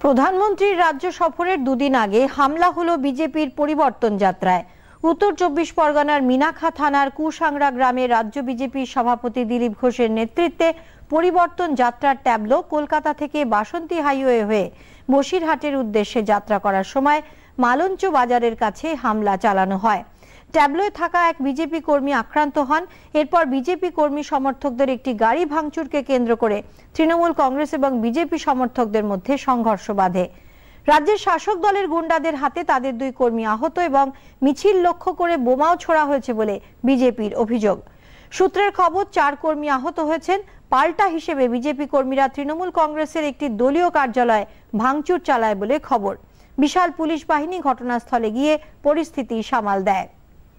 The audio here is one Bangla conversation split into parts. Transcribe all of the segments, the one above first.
প্রধানমন্ত্রীর রাজ্য সফরের দুদিন আগে হামলা হলো বিজেপির পরিবর্তন যাত্রায়। উত্তর 24 পরগনার মিনাখা থানার কুসাংরা গ্রামে রাজ্য বিজেপির সভাপতি দিলীপ ঘোষের নেতৃত্বে পরিবর্তন যাত্রার ট্যাবলো কলকাতা থেকে বাসন্তী হাইওয়ে হয়ে বসিরহাটের উদ্দেশ্যে যাত্রা করার সময় মালঞ্চ বাজারের কাছে হামলা চালানো হয়। ট্যাবলোয় থাকা এক বিজেপি কর্মী আক্রান্ত হন। এরপর বিজেপি কর্মী সমর্থকদের একটি গাড়ি ভাঙচুরকে কেন্দ্র করে তৃণমূল কংগ্রেস এবং বিজেপি সমর্থকদের মধ্যে সংঘর্ষ বাধে। রাজ্যের শাসক দলের গুন্ডাদের হাতে তাদের দুই কর্মী আহত এবং মিছিল লক্ষ্য করে বোমাও ছোড়া হয়েছে বলে বিজেপির অভিযোগ। সূত্রের খবর, 4 কর্মী আহত হয়েছেন। পাল্টা হিসেবে বিজেপি কর্মীরা তৃণমূল কংগ্রেসের একটি দলীয় কার্যালয়ে ভাঙচুর চালায় বলে খবর। বিশাল পুলিশ বাহিনী ঘটনাস্থলে গিয়ে পরিস্থিতি সামাল দেয়।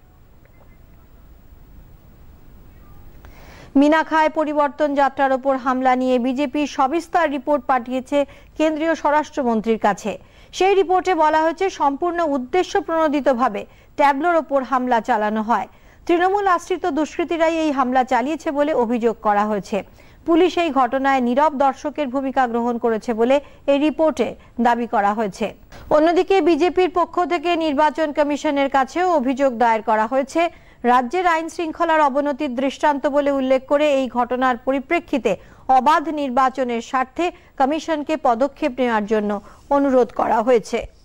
মিনাখায় পরিবর্তন যাত্রার উপর হামলা নিয়ে বিজেপি সবিস্তার রিপোর্ট পাঠিয়েছে কেন্দ্রীয় স্বরাষ্ট্রমন্ত্রীর কাছে। সেই রিপোর্টে বলা হয়েছে, সম্পূর্ণ উদ্দেশ্য প্রণোদিতভাবে ট্যাবলোর ওপর হামলা চালানো হয়। তৃণমূল আশ্রিত দুষ্কৃতীরাই এই হামলা চালিয়েছে বলে অভিযোগ করা হয়েছে। পুলিশ এই ঘটনায় নীরব দর্শকের ভূমিকা গ্রহণ করেছে বলে এই রিপোর্টে দাবি করা হয়েছে। অন্যদিকে বিজেপির পক্ষ থেকে নির্বাচন কমিশনের কাছেও অভিযোগ দায়ের করা হয়েছে। রাজ্যের আইন শৃঙ্খলার অবনতির দৃষ্টান্ত বলে উল্লেখ করে এই ঘটনার পরিপ্রেক্ষিতে অবাধ নির্বাচনের স্বার্থে কমিশনকে পদক্ষেপ নেওয়ার জন্য অনুরোধ করা হয়েছে।